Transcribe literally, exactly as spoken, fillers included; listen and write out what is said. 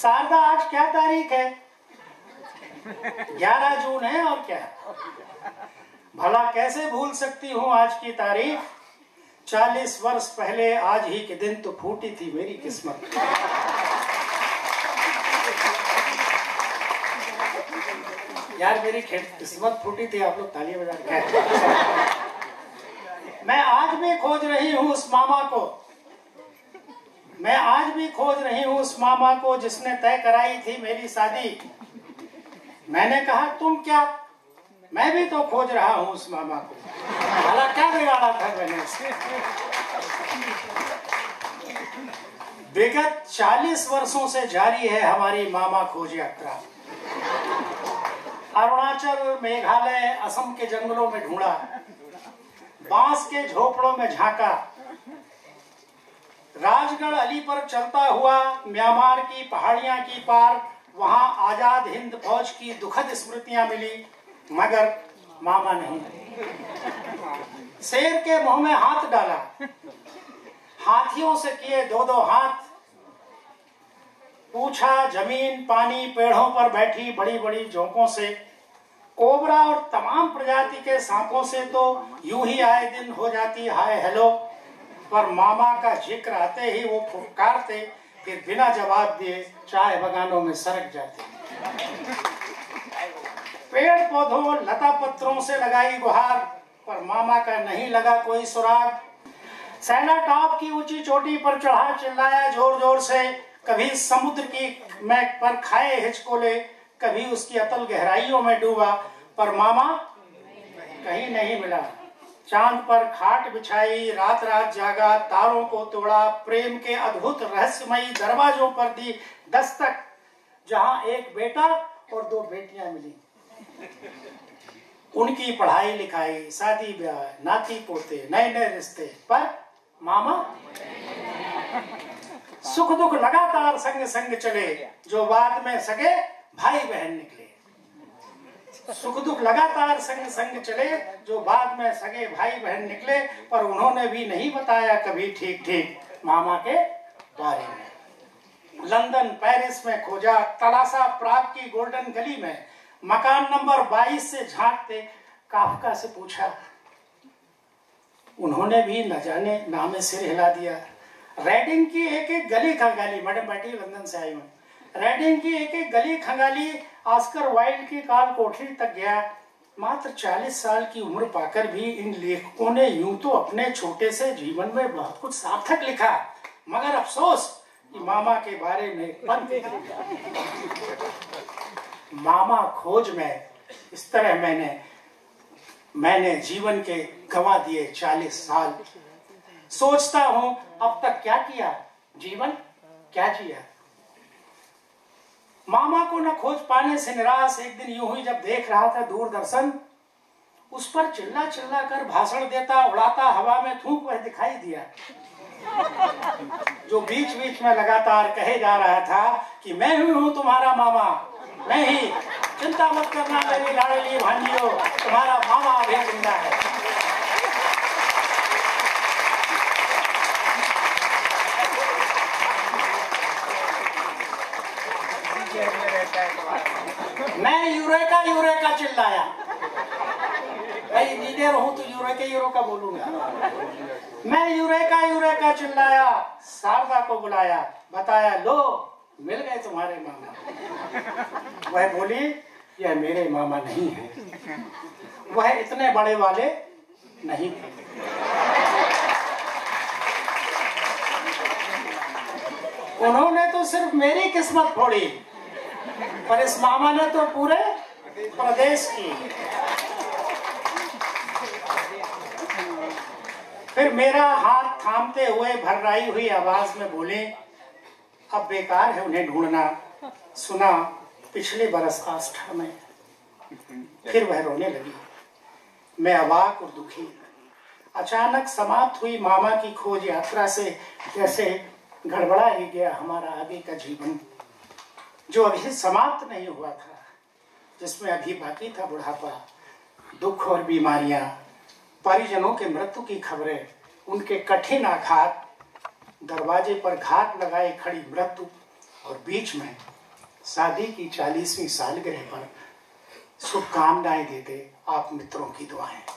शारदा आज क्या तारीख है? ग्यारह जून है। और क्या, भला कैसे भूल सकती हूँ आज की तारीख? चालीस वर्ष पहले आज ही के दिन तो फूटी थी मेरी किस्मत। यार मेरी किस्मत फूटी थी, आप लोग तालियां बजा रहे। मैं आज भी खोज रही हूँ उस मामा को, मैं आज भी खोज रही हूँ उस मामा को जिसने तय कराई थी मेरी शादी। मैंने कहा तुम क्या, मैं भी तो खोज रहा हूँ उस मामा को। भला क्या बिगाड़ा था मैंने उससे? विगत चालीस वर्षों से जारी है हमारी मामा खोज यात्रा। अरुणाचल, मेघालय, असम के जंगलों में ढूंढा, बांस के झोपड़ों में झांका, राजगढ़ अली पर चलता हुआ म्यांमार की पहाड़ियां की पार, वहां आजाद हिंद फौज की दुखद स्मृतियां मिली, मगर मामा नहीं। शेर के मुंह में हाथ डाला, हाथियों से किए दो दो हाथ, पूछा जमीन, पानी, पेड़ों पर बैठी बड़ी बड़ी जोंकों से, कोबरा और तमाम प्रजाति के सांपों से तो यूं ही आए दिन हो जाती हाय हेलो, पर मामा का जिक्र आते ही वो फुफकारते, फिर बिना जवाब दिए चाय बगानों में सरक जाते। पेड़ पौधों, लता पत्रों से लगाई गुहार, पर मामा का नहीं लगा कोई सुराग। सैला टॉप की ऊंची चोटी पर चढ़ा चिल्लाया जोर जोर से, कभी समुद्र की में पर खाए हिचकोले, कभी उसकी अतल गहराइयों में डूबा, पर मामा कहीं नहीं मिला। चांद पर खाट बिछाई, रात रात जागा, तारों को तोड़ा, प्रेम के अद्भुत रहस्यमयी दरवाजों पर दी दस्तक, जहां एक बेटा और दो बेटियां मिली। उनकी पढ़ाई लिखाई, शादी ब्याह, नाती पोते, नए नए रिश्ते, पर मामा सुख दुख लगातार संग संग चले, जो बाद में सगे भाई बहन निकले। सुख दुख लगातार संग संग चले, जो बाद में सगे भाई बहन निकले, पर उन्होंने भी नहीं बताया कभी ठीक ठीक मामा के बारे में। लंदन, पेरिस में खोजा, तलाशा प्राग की गोल्डन गली में, मकान नंबर बाईस से झांकते काफका से पूछा, उन्होंने भी न जाने नामे सिर हिला दिया। रेडिंग की एक एक गली खंगाली, मैडम बैठी लंदन से आई हूँ, रेडिंग की एक एक गली खंगाली, ऑस्कर वाइल्ड की काल कोठरी तक गया। मात्र चालीस साल की उम्र पाकर भी इन लेखकों ने यूं तो अपने छोटे से जीवन में बहुत कुछ सार्थक लिखा, मगर अफसोस कि मामा के बारे में पंक्ति मामा खोज में इस तरह मैंने मैंने जीवन के गंवा दिए चालीस साल। सोचता हूं अब तक क्या किया, जीवन क्या जिया। मामा को न खोज पाने से निराश, एक दिन यूं ही जब देख रहा था दूरदर्शन, उस पर चिल्ला चिल्ला कर भाषण देता, उड़ाता हवा में थूक वह दिखाई दिया, जो बीच बीच में लगातार कहे जा रहा था कि मैं ही हूं तुम्हारा मामा, मैं ही, चिंता मत करना मेरी लाडली भांजियो, तुम्हारा मामा अभी जिंदा है। मैं यूरेका यूरेका चिल्लाया, मैं इंजीनियर हूं तो यूरेका यूरेका बोलूंगा। मैं यूरेका यूरेका चिल्लाया, शारदा को बुलाया, बताया लो मिल गए तुम्हारे मामा। वह बोली यह मेरे मामा नहीं है, वह इतने बड़े वाले नहीं थे। उन्होंने तो सिर्फ मेरी किस्मत फोड़ी, पर इस मामा ने तो पूरे प्रदेश की। फिर मेरा हाथ थामते हुए भर्राई हुई आवाज में बोले, अब बेकार है उन्हें ढूंढना, सुना पिछले बरस आस्था में। फिर वह रोने लगी। मैं अवाक और दुखी। अचानक समाप्त हुई मामा की खोज यात्रा से जैसे गड़बड़ा ही गया हमारा आगे का जीवन, जो अभी समाप्त नहीं हुआ था, जिसमें अभी बाकी था बुढ़ापा, दुख और बीमारियां, परिजनों के मृत्यु की खबरें, उनके कठिन आघात, दरवाजे पर घात लगाए खड़ी मृत्यु, और बीच में शादी की चालीसवीं सालगिरह पर शुभकामनाएं देते आप मित्रों की दुआएं।